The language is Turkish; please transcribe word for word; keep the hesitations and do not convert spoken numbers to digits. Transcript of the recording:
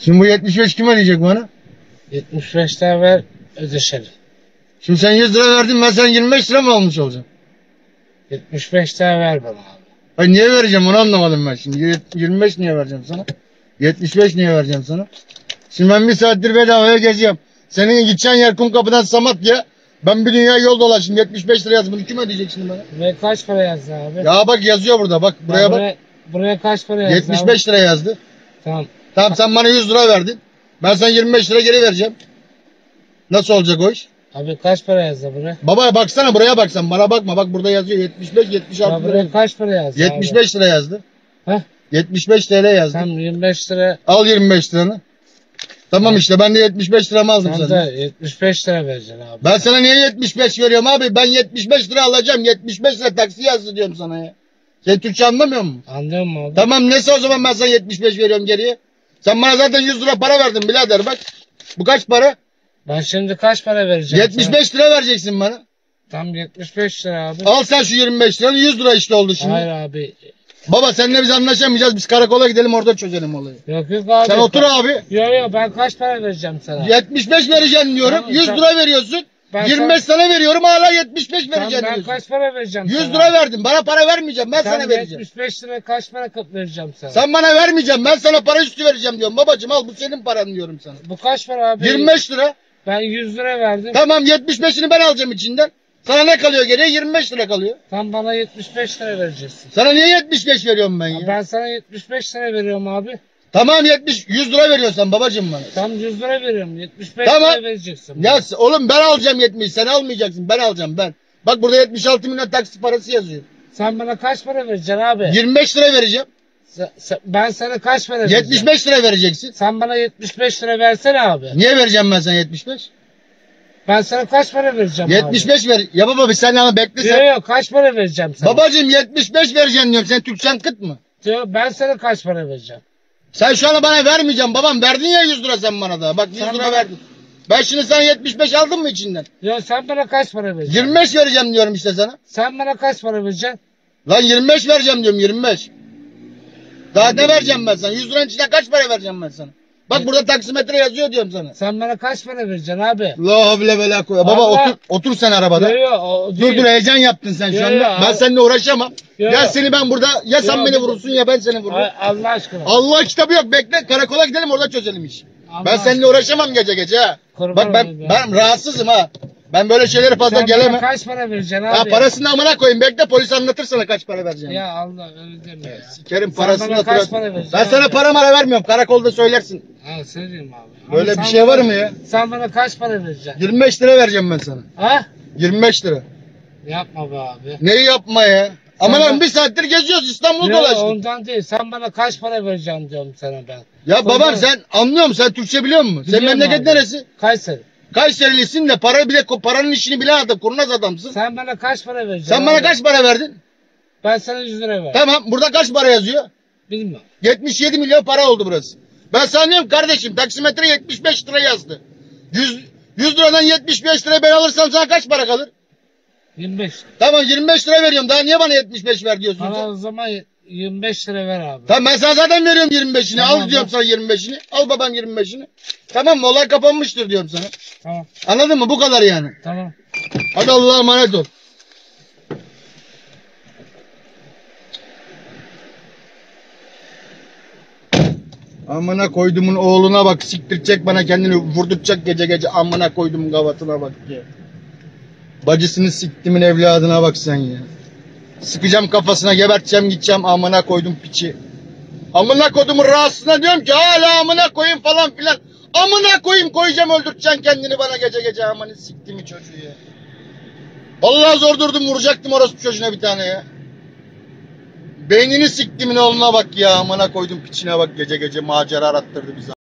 Şimdi bu yetmiş beş kim ödeyecek bana? yetmiş beş lira ver ödeşelim. Şimdi sen yüz lira verdin, ben sen yirmi beş lira mı almış olacağım? yetmiş beş lira ver bana abi. Hayır, niye vereceğim onu anlamadım ben şimdi. yirmi beş niye vereceğim sana? yetmiş beş niye vereceğim sana? Şimdi ben bir saattir bedavaya geziyorum. Senin gideceğin yer Kumkapı'dan Samatya'ya. Ben bir dünya yol dolaştım. yetmiş beş lira yaz. Bunu kim ödeyecek şimdi bana? Buraya kaç para yazdı abi? Ya bak yazıyor burada. Bak buraya Ya bak. buraya, buraya kaç para yazdı yetmiş beş lira yazdı. Tamam. Tamam, sen bana yüz lira verdin. Ben sana yirmi beş lira geri vereceğim. Nasıl olacak o iş? Abi kaç para yazdı buraya? Baba baksana, buraya bak sen. Bana bakma. Bak burada yazıyor yetmiş beş yetmiş Ya altı lira. buraya kaç para yazdı yetmiş abi? beş lira yazdı. Heh? yetmiş beş T L yazdı. Tamam yirmi beş lira. Al yirmi beş liranı. Tamam Evet. işte ben de yetmiş beş liramı aldım Sen sana. de yetmiş beş lira vereceksin abi. Ben sana niye yetmiş beş veriyorum abi? Ben yetmiş beş lira alacağım. yetmiş beş lira taksi yazdı diyorum sana ya. Sen Türkçe anlamıyor musun? Anlıyor musun abi? Tamam, neyse o zaman ben sana yetmiş beş veriyorum geriye. Sen bana zaten yüz lira para verdin birader bak. Bu kaç para? Ben şimdi kaç para vereceğim yetmiş beş lira vereceksin bana. Tam yetmiş beş lira abi. Al sen şu yirmi beş liranı, yüz lira işte oldu şimdi. Hayır abi. Baba seninle biz anlaşamayacağız. Biz karakola gidelim, orada çözelim olayı. Yok yok abi. Sen otur abi. Yok yok ben kaç para vereceğim sana? yetmiş beş vereceğim diyorum. Tamam, yüz sen- lira veriyorsun. Ben yirmi beş sana veriyorum, hala yetmiş beş Tamam, vereceğim ben diyorsun. kaç para vereceğim yüz sana? lira verdim. Bana para vermeyeceğim. Ben Sen sana vereceğim. yetmiş beş lira kaç para kap vereceğim sana? Sen bana vermeyeceğim. Ben sana para üstü vereceğim diyorum. Babacım al, bu senin paran diyorum sana. Bu kaç para abi? yirmi beş lira. Ben yüz lira verdim. Tamam, yetmiş beşini ben alacağım içinden. Sana ne kalıyor geriye? yirmi beş lira kalıyor. Tam bana yetmiş beş lira vereceksin. Sana niye yetmiş beş veriyorum ben ya? Ben sana yetmiş beş lira veriyorum abi. Tamam, yetmiş yüz lira veriyorsan babacım bana. Tam yüz lira veriyorum. yetmiş beş Tamam. lira vereceksin. Ya oğlum ben alacağım yetmiş, sen almayacaksın, ben alacağım ben. Bak burada yetmiş altı milyon taksi parası yazıyor. Sen bana kaç para vereceksin abi? yirmi beş lira vereceğim. Sen- sen- ben sana kaç para vereceğim? yetmiş beş lira vereceksin. Sen bana yetmiş beş lira versene abi. Niye vereceğim ben sana yetmiş beş? Ben sana kaç para vereceğim yetmiş beş ver. Ya baba bir sen yana bekle abi? sen. Yok yok kaç para vereceğim sana? Babacım yetmiş beş vereceğim diyorum. Sen Türkçen kıt mı? Yok, ben sana kaç para vereceğim? Sen şu an bana vermeyeceğim babam. Verdin ya yüz lira sen bana da. Bak yüz Sen lira bana- verdin. Ben şimdi sana yetmiş beş aldım mı içinden? Ya sen bana kaç para vereceksin? yirmi beş vereceğim diyorum işte sana. Sen bana kaç para vereceksin? Lan yirmi beş vereceğim diyorum, yirmi beş. Daha ne vereceğim ben sana? yüz liranın içinden kaç para vereceğim ben sana? Bak burada taksimetre yazıyor diyorum sana. Sen bana kaç para vereceksin abi? La havle ve la kuvvete. Baba Allah- otur, otur sen arabada. Yok yok o Dur değil. dur, heyecan yaptın sen şu Yo, anda. yo, Ben al- seninle uğraşamam. Yo, Ya yo. seni ben burada, ya sen Yo, beni bir- vurursun ya ben seni vururum. Ay, Allah aşkına. Allah kitabı yok, bekle karakola gidelim, orada çözelim işi. Allah Ben seninle aşkına. uğraşamam gece gece ha. Kurban Bak ben olayım ya. ben rahatsızım ha. Ben böyle şeylere fazla Sen bana gelemem. kaç para vereceksin abi? Ya parasını amına koyayım, bekle polis anlatır sana kaç para vereceğim. Ya Allah öyle deme ya. Sikerim Sen parasını bana kaç hatırlat. para vereceksin Ben sana abi? para mara vermiyorum, karakolda söylersin. Ha söyleyeyim abi. Ama Böyle sen bir şey bana- var mı ya? Sen bana kaç para vereceksin? yirmi beş lira vereceğim ben sana. Ha? yirmi beş lira. Yapma be abi. Neyi yapma ya? Ama Sen lan ben- bir saattir geziyoruz, İstanbul Yok dolaştık. ondan değil. Sen bana kaç para vereceksin diyorum sana ben. Ya babam Ondan- sen anlıyor musun? Sen Türkçe biliyor musun? Sen Biliyorum memleket abi. neresi? Kayseri. Kayserilisin de para bile paranın işini bilen adam, kurnaz adamsın. Sen, Sen bana kaç para vereceksin? bana abi? kaç para verdin? Ben sana yüz lira ver. Tamam, burada kaç para yazıyor? Bilmiyorum. yetmiş yedi milyon para oldu burası. Ben sana diyorum kardeşim, taksimetre yetmiş beş lira yazdı. yüz, yüz liradan yetmiş beş lira ben alırsam sana kaç para kalır? yirmi beş. Tamam, yirmi beş lira veriyorum. Daha niye bana yetmiş beş ver diyorsun Bana sen? o zaman yirmi beş lira ver abi. Tamam, ben sana zaten veriyorum yirmi beşini. Tamam, Al diyorum bak. sana yirmi beşini. Al babam yirmi beşini. Tamam mı? Olay kapanmıştır diyorum sana. Tamam. Anladın mı? Bu kadar yani. Tamam. Hadi Allah'a emanet ol. Amına koydumun oğluna bak, siktirecek bana, kendini vurduracak gece gece, amına koydumun gavatına bak ya. Bacısını siktimin evladına bak sen ya. Sıkacağım kafasına, geberteceğim, gideceğim, amına koydum piçi. Amına koydumun rahatsızına diyorum ki hala amına koyayım falan filan. Amına koyayım, koyacağım, öldüreceksin kendini bana gece gece, amına siktimi çocuğu ya. Vallahi zor durdum, vuracaktım orospu çocuğuna bir tane ya. Beynini siktimin oğluna bak ya, amına koydum piçine bak, gece gece macera arattırdı bize.